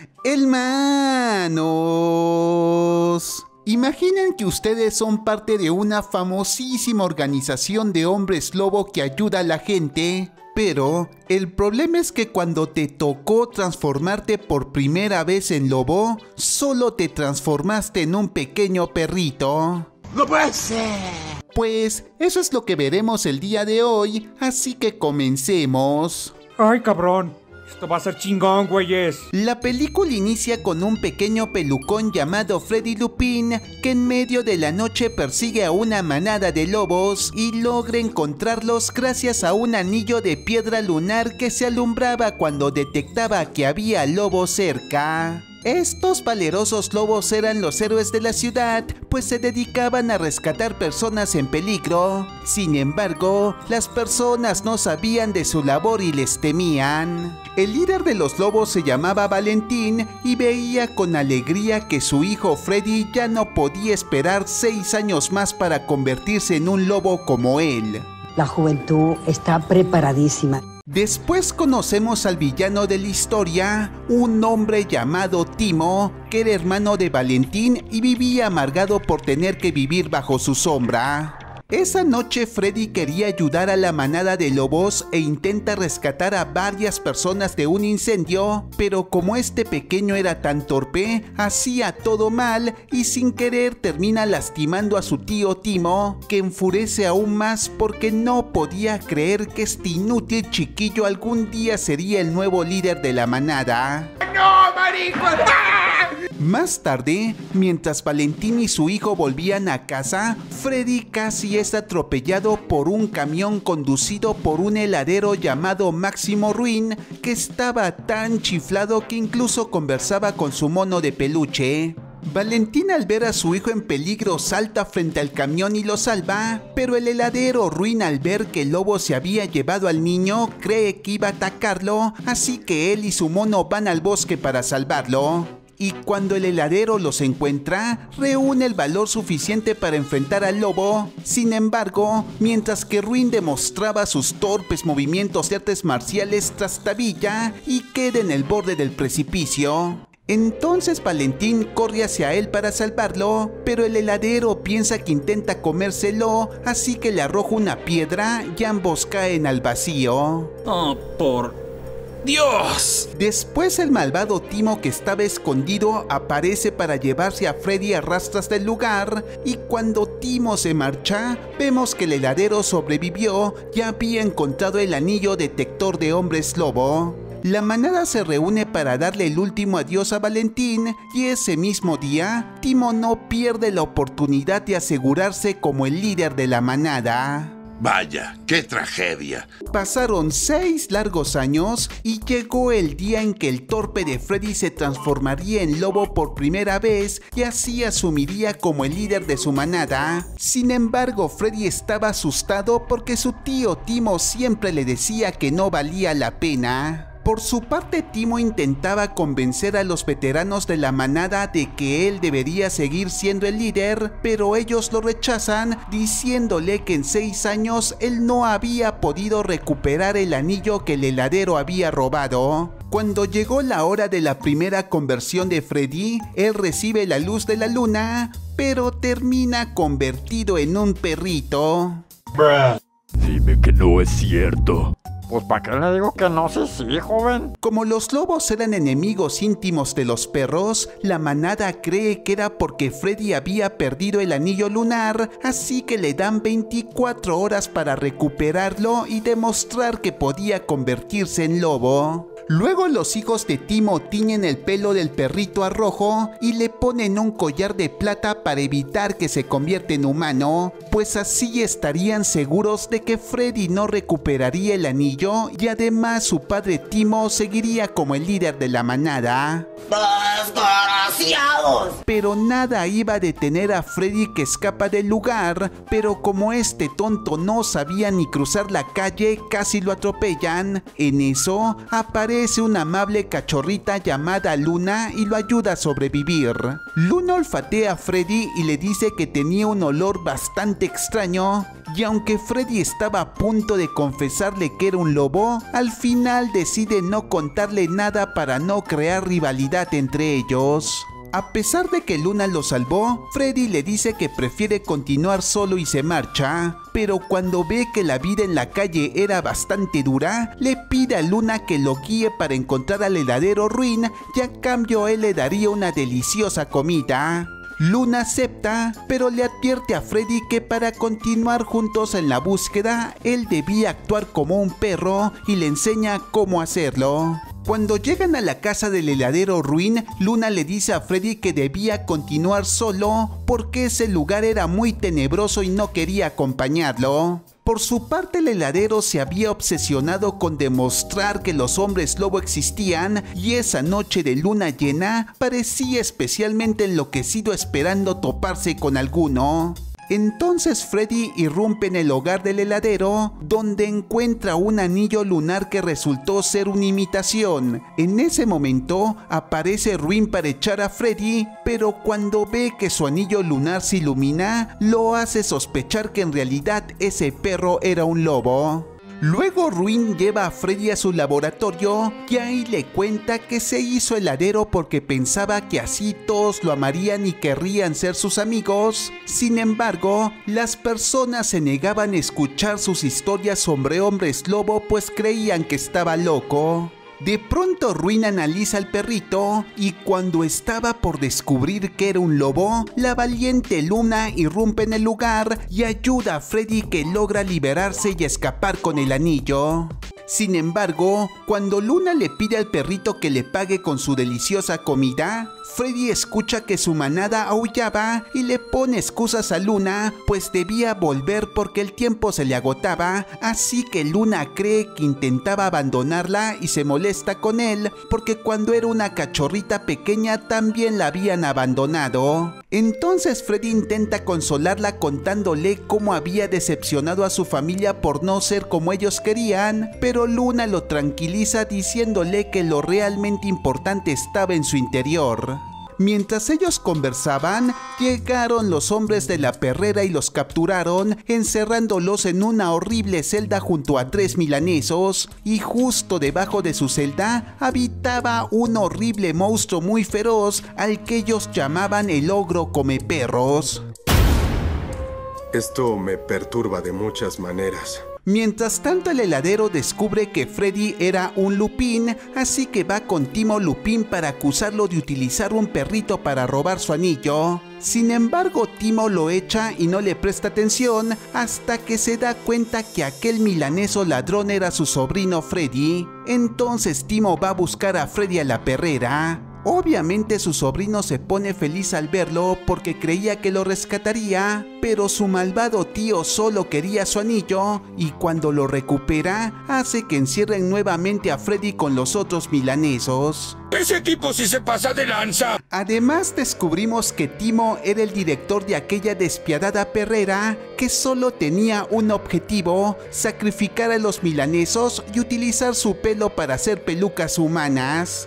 Hermanos, imaginen que ustedes son parte de una famosísima organización de hombres lobo que ayuda a la gente, pero el problema es que cuando te tocó transformarte por primera vez en lobo, solo te transformaste en un pequeño perrito. ¡No puede ser! Pues eso es lo que veremos el día de hoy, así que comencemos. ¡Ay, cabrón! Esto va a ser chingón, güeyes. La película inicia con un pequeño pelucón llamado Freddy Lupin que en medio de la noche persigue a una manada de lobos y logra encontrarlos gracias a un anillo de piedra lunar que se alumbraba cuando detectaba que había lobos cerca. Estos valerosos lobos eran los héroes de la ciudad, pues se dedicaban a rescatar personas en peligro. Sin embargo, las personas no sabían de su labor y les temían. El líder de los lobos se llamaba Valentín y veía con alegría que su hijo Freddy ya no podía esperar 6 años más para convertirse en un lobo como él. La juventud está preparadísima. Después conocemos al villano de la historia, un hombre llamado Timo, que era hermano de Valentín y vivía amargado por tener que vivir bajo su sombra. Esa noche Freddy quería ayudar a la manada de lobos e intenta rescatar a varias personas de un incendio, pero como este pequeño era tan torpe, hacía todo mal y sin querer termina lastimando a su tío Timo, que enfurece aún más porque no podía creer que este inútil chiquillo algún día sería el nuevo líder de la manada. ¡No, marico! Más tarde, mientras Valentín y su hijo volvían a casa, Freddy casi es atropellado por un camión conducido por un heladero llamado Máximo Ruin, que estaba tan chiflado que incluso conversaba con su mono de peluche. Valentín, al ver a su hijo en peligro, salta frente al camión y lo salva, pero el heladero Ruin, al ver que el lobo se había llevado al niño, cree que iba a atacarlo, así que él y su mono van al bosque para salvarlo. Y cuando el heladero los encuentra, reúne el valor suficiente para enfrentar al lobo. Sin embargo, mientras que Ruin demostraba sus torpes movimientos de artes marciales, trastabilla y queda en el borde del precipicio. Entonces Valentín corre hacia él para salvarlo, pero el heladero piensa que intenta comérselo, así que le arroja una piedra y ambos caen al vacío. ¡Oh, por Dios! Después el malvado Timo, que estaba escondido, aparece para llevarse a Freddy a rastras del lugar, y cuando Timo se marcha, vemos que el heladero sobrevivió y había encontrado el anillo detector de hombres lobo. La manada se reúne para darle el último adiós a Valentín y ese mismo día, Timo no pierde la oportunidad de asegurarse como el líder de la manada. Vaya, qué tragedia. Pasaron 6 largos años y llegó el día en que el torpe de Freddy se transformaría en lobo por primera vez y así asumiría como el líder de su manada. Sin embargo, Freddy estaba asustado porque su tío Timo siempre le decía que no valía la pena. Por su parte, Timo intentaba convencer a los veteranos de la manada de que él debería seguir siendo el líder, pero ellos lo rechazan, diciéndole que en 6 años él no había podido recuperar el anillo que el heladero había robado. Cuando llegó la hora de la primera conversión de Freddy, él recibe la luz de la luna, pero termina convertido en un perrito. Dime que no es cierto. Pues ¿para qué le digo que no? Sí, joven. Como los lobos eran enemigos íntimos de los perros, la manada cree que era porque Freddy había perdido el anillo lunar, así que le dan 24 horas para recuperarlo y demostrar que podía convertirse en lobo. Luego los hijos de Timo tiñen el pelo del perrito a rojo y le ponen un collar de plata para evitar que se convierta en humano, pues así estarían seguros de que Freddy no recuperaría el anillo y además su padre Timo seguiría como el líder de la manada. ¡Desgraciado! ¡Demasiados! Pero nada iba a detener a Freddy, que escapa del lugar, pero como este tonto no sabía ni cruzar la calle, casi lo atropellan. En eso aparece una amable cachorrita llamada Luna y lo ayuda a sobrevivir. Luna olfatea a Freddy y le dice que tenía un olor bastante extraño, y aunque Freddy estaba a punto de confesarle que era un lobo, al final decide no contarle nada para no crear rivalidad entre ellos. A pesar de que Luna lo salvó, Freddy le dice que prefiere continuar solo y se marcha, pero cuando ve que la vida en la calle era bastante dura, le pide a Luna que lo guíe para encontrar al heladero Ruin, y a cambio él le daría una deliciosa comida. Luna acepta, pero le advierte a Freddy que para continuar juntos en la búsqueda, él debía actuar como un perro y le enseña cómo hacerlo. Cuando llegan a la casa del heladero Ruin, Luna le dice a Freddy que debía continuar solo porque ese lugar era muy tenebroso y no quería acompañarlo. Por su parte, el heladero se había obsesionado con demostrar que los hombres lobo existían, y esa noche de luna llena parecía especialmente enloquecido esperando toparse con alguno. Entonces Freddy irrumpe en el hogar del heladero, donde encuentra un anillo lunar que resultó ser una imitación. En ese momento aparece Ruin para echar a Freddy, pero cuando ve que su anillo lunar se ilumina, lo hace sospechar que en realidad ese perro era un lobo. Luego Ruin lleva a Freddy a su laboratorio y ahí le cuenta que se hizo heladero porque pensaba que así todos lo amarían y querrían ser sus amigos. Sin embargo, las personas se negaban a escuchar sus historias sobre hombres lobo, pues creían que estaba loco. De pronto Ruin analiza al perrito y cuando estaba por descubrir que era un lobo, la valiente Luna irrumpe en el lugar y ayuda a Freddy, que logra liberarse y escapar con el anillo. Sin embargo, cuando Luna le pide al perrito que le pague con su deliciosa comida, Freddy escucha que su manada aullaba y le pone excusas a Luna, pues debía volver porque el tiempo se le agotaba, así que Luna cree que intentaba abandonarla y se molesta con él porque cuando era una cachorrita pequeña también la habían abandonado. Entonces Freddy intenta consolarla contándole cómo había decepcionado a su familia por no ser como ellos querían, pero Luna lo tranquiliza diciéndole que lo realmente importante estaba en su interior. Mientras ellos conversaban, llegaron los hombres de la perrera y los capturaron, encerrándolos en una horrible celda junto a 3 milanesos, y justo debajo de su celda habitaba un horrible monstruo muy feroz al que ellos llamaban el ogro comeperros. Esto me perturba de muchas maneras. Mientras tanto, el heladero descubre que Freddy era un Lupin, así que va con Timo Lupin para acusarlo de utilizar un perrito para robar su anillo. Sin embargo, Timo lo echa y no le presta atención hasta que se da cuenta que aquel milaneso ladrón era su sobrino Freddy. Entonces Timo va a buscar a Freddy a la perrera. Obviamente su sobrino se pone feliz al verlo porque creía que lo rescataría, pero su malvado tío solo quería su anillo y cuando lo recupera hace que encierren nuevamente a Freddy con los otros milanesos. ¡Ese tipo sí se pasa de lanza! Además descubrimos que Timo era el director de aquella despiadada perrera que solo tenía un objetivo: sacrificar a los milanesos y utilizar su pelo para hacer pelucas humanas.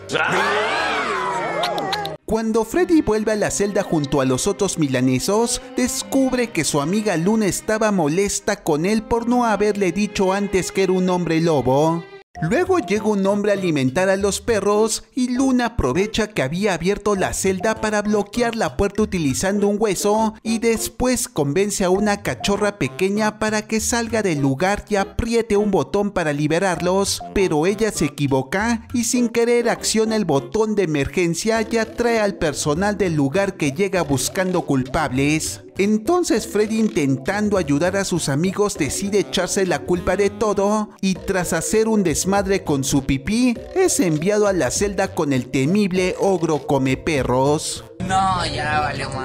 Cuando Freddy vuelve a la celda junto a los otros milanesos, descubre que su amiga Luna estaba molesta con él por no haberle dicho antes que era un hombre lobo. Luego llega un hombre a alimentar a los perros y Luna aprovecha que había abierto la celda para bloquear la puerta utilizando un hueso y después convence a una cachorra pequeña para que salga del lugar y apriete un botón para liberarlos, pero ella se equivoca y sin querer acciona el botón de emergencia y atrae al personal del lugar que llega buscando culpables. Entonces Freddy, intentando ayudar a sus amigos, decide echarse la culpa de todo y tras hacer un desmadre con su pipí, es enviado a la celda con el temible ogro comeperros. No, ya vale madre.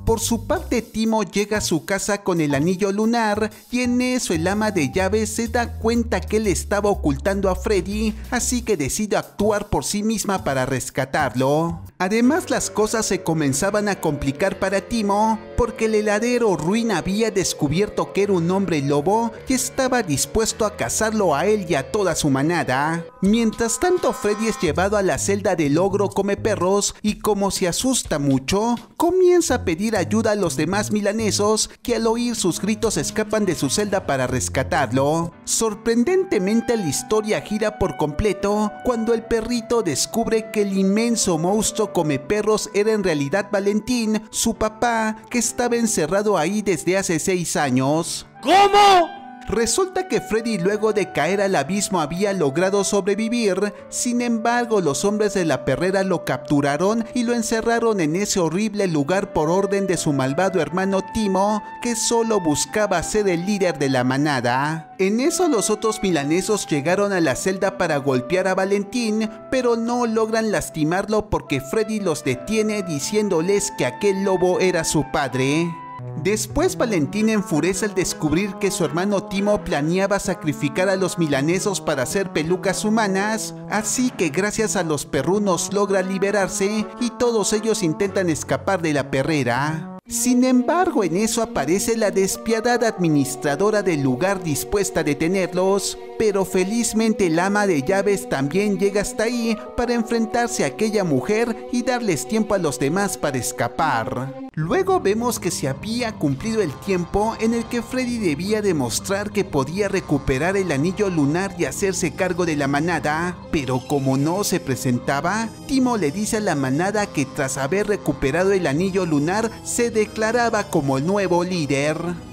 Por su parte, Timo llega a su casa con el anillo lunar y en eso el ama de llaves se da cuenta que él estaba ocultando a Freddy, así que decide actuar por sí misma para rescatarlo. Además, las cosas se comenzaban a complicar para Timo porque el heladero Ruin había descubierto que era un hombre lobo y estaba dispuesto a cazarlo a él y a toda su manada. Mientras tanto, Freddy es llevado a la celda del ogro come perros y como se asusta mucho, comienza a pedir ayuda a los demás milanesos que al oír sus gritos escapan de su celda para rescatarlo. Sorprendentemente, la historia gira por completo cuando el perrito descubre que el inmenso monstruo come perros era en realidad Valentín, su papá, que estaba encerrado ahí desde hace 6 años. ¿Cómo? Resulta que Freddy, luego de caer al abismo, había logrado sobrevivir. Sin embargo, los hombres de la perrera lo capturaron y lo encerraron en ese horrible lugar por orden de su malvado hermano Timo, que solo buscaba ser el líder de la manada. En eso, los otros milanesos llegaron a la celda para golpear a Valentín, pero no logran lastimarlo porque Freddy los detiene diciéndoles que aquel lobo era su padre. Después, Valentín enfurece al descubrir que su hermano Timo planeaba sacrificar a los milanesos para hacer pelucas humanas, así que gracias a los perrunos logra liberarse y todos ellos intentan escapar de la perrera. Sin embargo, en eso aparece la despiadada administradora del lugar dispuesta a detenerlos, pero felizmente el ama de llaves también llega hasta ahí para enfrentarse a aquella mujer y darles tiempo a los demás para escapar. Luego vemos que se había cumplido el tiempo en el que Freddy debía demostrar que podía recuperar el anillo lunar y hacerse cargo de la manada, pero como no se presentaba, Timo le dice a la manada que tras haber recuperado el anillo lunar se declaraba como el nuevo líder.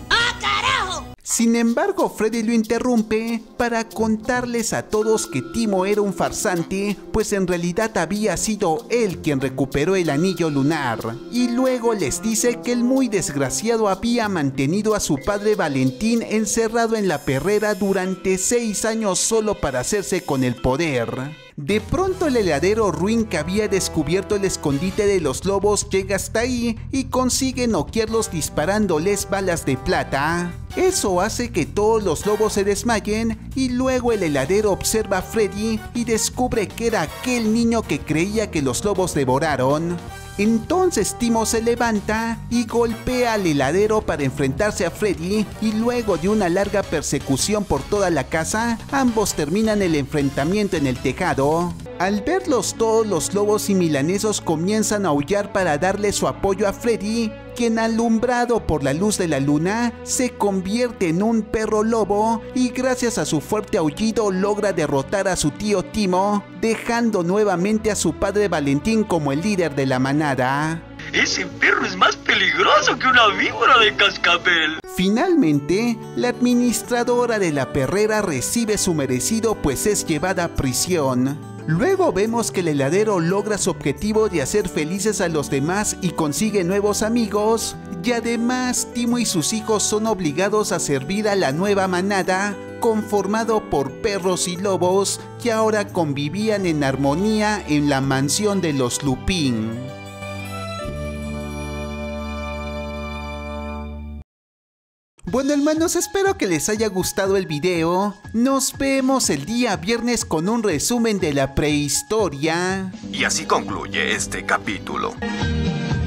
Sin embargo, Freddy lo interrumpe para contarles a todos que Timo era un farsante, pues en realidad había sido él quien recuperó el anillo lunar. Y luego les dice que el muy desgraciado había mantenido a su padre Valentín encerrado en la perrera durante 6 años solo para hacerse con el poder. De pronto, el heladero Ruin, que había descubierto el escondite de los lobos, llega hasta ahí y consigue noquearlos disparándoles balas de plata. Eso hace que todos los lobos se desmayen y luego el heladero observa a Freddy y descubre que era aquel niño que creía que los lobos devoraron. Entonces Timo se levanta y golpea al heladero para enfrentarse a Freddy y luego de una larga persecución por toda la casa, ambos terminan el enfrentamiento en el tejado. Al verlos todos, los lobos y milanesos comienzan a aullar para darle su apoyo a Freddy, quien alumbrado por la luz de la luna se convierte en un perro lobo y gracias a su fuerte aullido logra derrotar a su tío Timo, dejando nuevamente a su padre Valentín como el líder de la manada. Ese perro es más peligroso que una víbora de cascabel. Finalmente, la administradora de la perrera recibe su merecido, pues es llevada a prisión. Luego vemos que el heladero logra su objetivo de hacer felices a los demás y consigue nuevos amigos. Y además, Timo y sus hijos son obligados a servir a la nueva manada, conformado por perros y lobos que ahora convivían en armonía en la mansión de los Lupin. Bueno, hermanos, espero que les haya gustado el video. Nos vemos el día viernes con un resumen de la prehistoria. Y así concluye este capítulo.